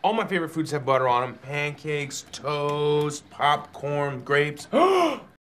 All my favorite foods have butter on them. Pancakes, toast, popcorn, grapes.